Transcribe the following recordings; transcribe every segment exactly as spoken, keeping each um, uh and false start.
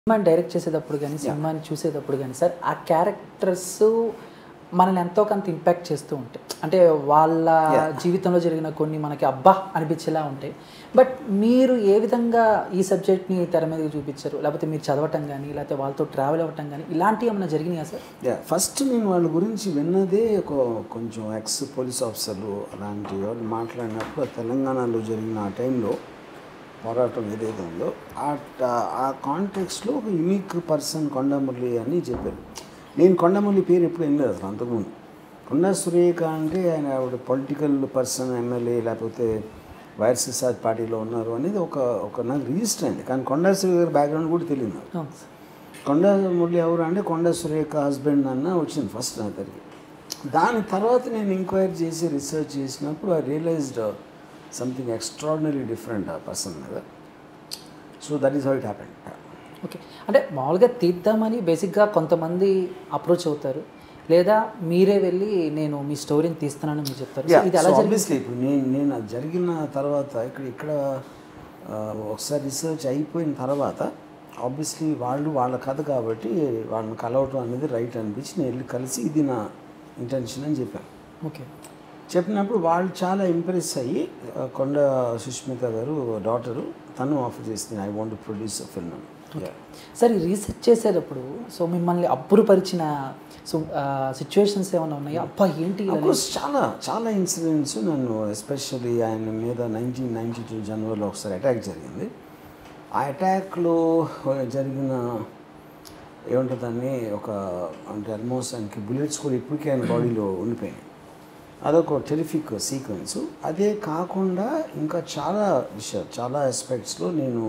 సినిమాని డైరెక్ట్ చేసేటప్పుడు కానీ సినిమాని చూసేటప్పుడు కానీ సార్ ఆ క్యారెక్టర్స్ మనల్ని ఎంతో కొంత ఇంపాక్ట్ చేస్తూ ఉంటాయి. అంటే వాళ్ళ జీవితంలో జరిగిన కొన్ని మనకి అబ్బా అనిపించేలా ఉంటాయి. బట్ మీరు ఏ విధంగా ఈ సబ్జెక్ట్ని తెర మీదకి చూపించారు, లేకపోతే మీరు చదవటం కానీ లేకపోతే వాళ్ళతో ట్రావెల్ అవ్వటం కానీ ఇలాంటివి ఏమైనా జరిగినాయా సార్? యా ఫస్ట్ నేను వాళ్ళ గురించి విన్నదే ఒక కొంచెం ఎక్స్ పోలీస్ ఆఫీసర్లు అలాంటి వాళ్ళు మాట్లాడినప్పుడు తెలంగాణలో జరిగిన ఆ టైంలో పోరాటం ఏదైతే ఉందో ఆ కాంటెక్స్లో ఒక యూనిక్ పర్సన్ కొండా మురళి అని చెప్పారు. నేను కొండా మురళి పేరు ఎప్పుడు వినలేదు అసలు అంతకుముందు. కొండా సురేఖ అంటే ఆయన ఆవిడ పొలిటికల్ పర్సన్, ఎమ్మెల్యే లేకపోతే వైఎస్ఆర్ పార్టీలో ఉన్నారు అనేది ఒక ఒక నాకు రిజిస్టర్ అయింది. కానీ కొండా సురేఖ గారి బ్యాక్గ్రౌండ్ కూడా తెలియదు నాకు. కొండా మురళి ఎవరు అంటే కొండా సురేఖ హస్బెండ్ అన్న వచ్చింది ఫస్ట్ నా దగ్గరికి. దాని తర్వాత నేను ఎంక్వైరీ చేసి రీసెర్చ్ చేసినప్పుడు I realised something extraordinary different ఆ పర్సన్ మీద. So that is how it happened. Okay, అంటే మామూలుగా తీద్దామని బేసిక్గా కొంతమంది అప్రోచ్ అవుతారు, లేదా మీరే వెళ్ళి నేను మీ స్టోరీని తీస్తున్నానని మీరు చెప్తారు. ఇది ఎలా ఆబ్వియస్లీ ఇప్పుడు నేను నేను అది జరిగిన తర్వాత ఇక్కడ ఇక్కడ ఒకసారి రీసెర్చ్ అయిపోయిన తర్వాత ఆబ్వియస్లీ వాళ్ళు వాళ్ళ కథ కాబట్టి వాళ్ళని కలవటం అనేది రైట్ అనిపించి నేను వెళ్ళి కలిసి ఇది నా ఇంటెన్షన్ అని చెప్పాను. ఓకే, చెప్పినప్పుడు వాళ్ళు చాలా ఇంప్రెస్ అయ్యి కొండ సుష్మిత గారు డాటరు తను ఆఫర్ చేసింది I want to produce a film అని. సార్ ఈ రీసెర్చ్ చేసేటప్పుడు సో మిమ్మల్ని అబ్బురుపరిచిన సో సిచ్యువేషన్స్ ఏమైనా ఉన్నాయా? అబ్బా ఏంటి చాలా చాలా ఇన్సిడెంట్స్ నన్ను ఎస్పెషల్లీ ఆయన మీద నైన్టీన్ నైంటీ టూ జనవరిలో ఒకసారి అటాక్ జరిగింది. ఆ అటాక్లో జరిగిన ఏముంటుందని ఒక అంటే ఆల్మోస్ట్ ఆయనకి బుల్లెట్స్ కూడా ఇప్పటికే ఆయన బాడీలో ఉండిపోయినాయి. అదొక టెరిఫిక్ సీక్వెన్స్. అదే కాకుండా ఇంకా చాలా విషయాలు చాలా ఆస్పెక్ట్స్లో నేను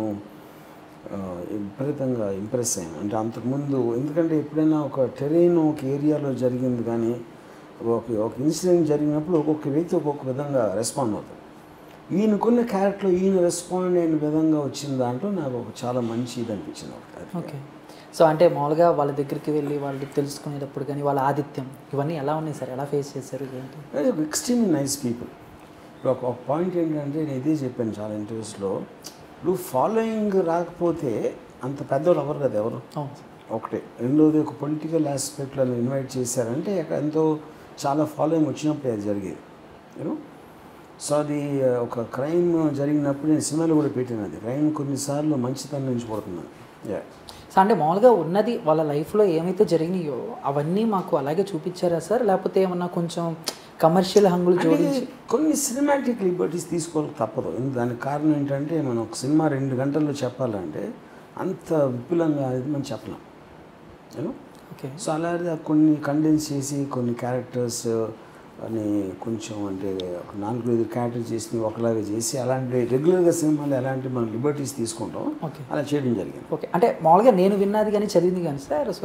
విపరీతంగా ఇంప్రెస్ అయ్యాను. అంటే అంతకుముందు ఎందుకంటే ఎప్పుడైనా ఒక టెరైన్ ఒక ఏరియాలో జరిగింది కానీ ఒక ఒక ఇన్సిడెంట్ జరిగినప్పుడు ఒక్కొక్క వ్యక్తి ఒక్కొక్క విధంగా రెస్పాండ్ అవుతారు. ఈయనకున్న క్యారెక్టర్లో ఈయన రెస్పాండ్ అయిన విధంగా వచ్చిన దాంట్లో నాకు ఒక చాలా మంచి ఇది అనిపించింది ఒకటి. ఓకే, సో అంటే మామూలుగా వాళ్ళ దగ్గరికి వెళ్ళి వాళ్ళు తెలుసుకునేటప్పుడు కానీ వాళ్ళ ఆతిథ్యం ఇవన్నీ ఎలా ఉన్నాయి సార్? ఎలా ఫేస్ చేశారు? ఏంటి ఎక్స్ట్రీమ్లీ నైస్ పీపుల్. ఇప్పుడు ఒక పాయింట్ ఏంటంటే నేను ఇదే చెప్పాను చాలా ఇంటర్వ్యూస్లో, ఇప్పుడు ఫాలోయింగ్ రాకపోతే అంత పెద్దవాళ్ళు ఎవరు కదా ఎవరు ఒకటే. రెండోది ఒక పొలిటికల్ ఆస్పెక్ట్లో ఇన్వైట్ చేశారంటే ఎంతో చాలా ఫాలోయింగ్ వచ్చినప్పుడు అది జరిగేది యూనో. సో అది ఒక క్రైమ్ జరిగినప్పుడు నేను సినిమాలో కూడా పెట్టాను. అది క్రైమ్ కొన్నిసార్లు మంచితనం నుంచి పడుతున్నాను. యా సో అంటే మామూలుగా ఉన్నది వాళ్ళ లైఫ్లో ఏమైతే జరిగినాయో అవన్నీ మాకు అలాగే చూపించారా సార్, లేకపోతే ఏమన్నా కొంచెం కమర్షియల్ హంగులు జోడించి కొన్ని సినిమాటిక్ లిబర్టీస్ తీసుకోవాలి తప్పదు. దానికి కారణం ఏంటంటే మనం ఒక సినిమా రెండు గంటల్లో చెప్పాలంటే అంత విపులంగా అనేది మనం చెప్పలేం యూనో. ఓకే, సో అలాగే కొన్ని కండెన్స్ చేసి కొన్ని క్యారెక్టర్స్ అని కొంచెం అంటే ఒక నాలుగు ఐదు క్యారెక్టర్ చేసి ఒకలాగా చేసి అలాంటి రెగ్యులర్గా సినిమాలు ఎలాంటి మనం లిబర్టీస్ తీసుకుంటాం అలా చేయడం జరిగింది. ఓకే, అంటే మామూలుగా నేను విన్నది కానీ చదివింది కానీ సార్, సో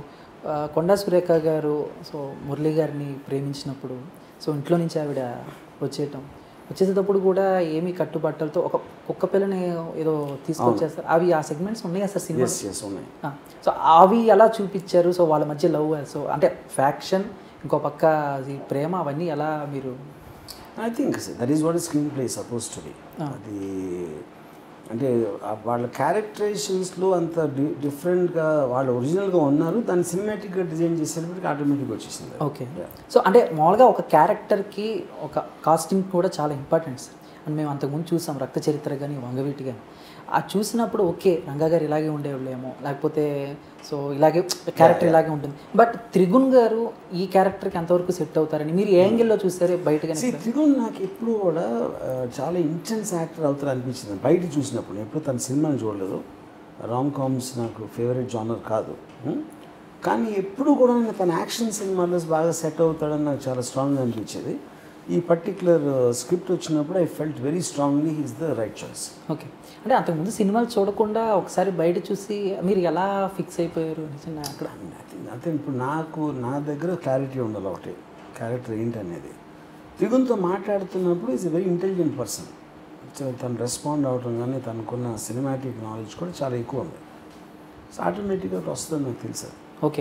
కొండా సురేఖ గారు సో మురళి గారిని ప్రేమించినప్పుడు సో ఇంట్లో నుంచి ఆవిడ వచ్చేయటం వచ్చేసేటప్పుడు కూడా ఏమీ కట్టుబట్టలతో ఒక కుక్క పిల్లని ఏదో తీసుకొచ్చేస్తారు. అవి ఆ సెగ్మెంట్స్ ఉన్నాయా సార్ సినిమా? ఉన్నాయి. సో అవి ఎలా చూపించారు? సో వాళ్ళ మధ్య లవ్ సో అంటే ఫ్యాక్షన్ ఇంకో పక్క ప్రేమ అవన్నీ ఎలా మీరు? I think that is what is screenplay suppose to be. అది అంటే వాళ్ళ క్యారెక్టరైజేషన్స్లో అంత డి డిఫరెంట్గా వాళ్ళు ఒరిజినల్గా ఉన్నారు, దాన్ని సినిమాటిక్గా డిజైన్ చేసేటప్పటికి ఆటోమేటిక్గా వచ్చేసింది. ఓకే, సో అంటే మామూలుగా ఒక క్యారెక్టర్కి ఒక కాస్టింగ్ కూడా చాలా ఇంపార్టెంట్ సార్. అండ్ మేము అంతకుముందు చూసాం రక్త చరిత్ర కానీ వంగవీటి కానీ, అది చూసినప్పుడు ఓకే రంగా గారు ఇలాగే ఉండేవాళ్ళేమో, లేకపోతే సో ఇలాగే క్యారెక్టర్ ఇలాగే ఉంటుంది. బట్ త్రిగుణ్ గారు ఈ క్యారెక్టర్కి ఎంతవరకు సెట్ అవుతారని మీరు ఏ యాంగిల్లో చూసారు బయటగా? త్రిగుణ్ నాకు ఎప్పుడు కూడా చాలా ఇంటెన్స్ యాక్టర్ అవుతారు అనిపించింది బయట చూసినప్పుడు. ఎప్పుడు తన సినిమాని చూడలేదు, రామ్ కామ్స్ నాకు ఫేవరెట్ జానర్ కాదు, కానీ ఎప్పుడు కూడా తన యాక్షన్ సినిమాలో బాగా సెట్ అవుతాడని నాకు చాలా స్ట్రాంగ్గా అనిపించేది. ఈ పర్టిక్యులర్ స్క్రిప్ట్ వచ్చినప్పుడు I felt very strongly he's the right choice. Okay, అంటే అంతకుముందు సినిమాలు చూడకుండా ఒకసారి బయట చూసి మీరు ఎలా ఫిక్స్ అయిపోయారు నిజంగా అక్కడ? అంటే ఇప్పుడు నాకు నా దగ్గర క్లారిటీ ఉండాలి ఒకటి క్యారెక్టర్ ఏంటనేది. త్రిగుణ్తో మాట్లాడుతున్నప్పుడు is a very intelligent person. తను రెస్పాండ్ అవడం కానీ తనకున్న సినిమాటిక్ నాలెడ్జ్ కూడా చాలా ఎక్కువ ఉంది. సో ఆటోమేటిక్గా వస్తుందని నాకు తెలుసు.